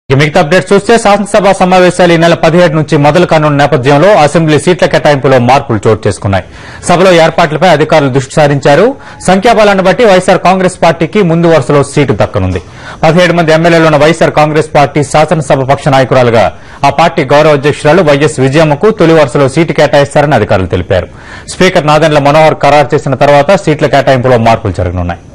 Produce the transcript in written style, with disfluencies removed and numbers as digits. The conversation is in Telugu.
మిగతా అప్డేట్స్ చూస్తే శాసనసభ సమావేశాలు ఈ నెల 17 నుంచి మొదలు కానున్న నేపథ్యంలో అసెంబ్లీ సీట్ల కేటాయింపులో మార్పులు చోటు చేసుకున్నాయి. సభలో ఏర్పాట్లపై అధికారులు దృష్టి సారించారు. సంఖ్యాబలాన్ని బట్టి వైఎస్సార్ కాంగ్రెస్ పార్టీకి ముందు వరుసలో సీటు దక్కనుంది. 17 మంది ఎమ్మెల్యేలున్న వైఎస్సార్ కాంగ్రెస్ పార్టీ శాసనసభ పక్ష నాయకురాలుగా ఆ పార్టీ గౌరవ అధ్యక్షురాలు వైఎస్ విజయమ్మకు తొలి వరుసలో సీటు కేటాయిస్తారని అధికారులు తెలిపారు. స్పీకర్ నాదెండ్ల మనోహర్ ఖరారు చేసిన తర్వాత సీట్ల కేటాయింపులో మార్పులు జరగనున్నాయి.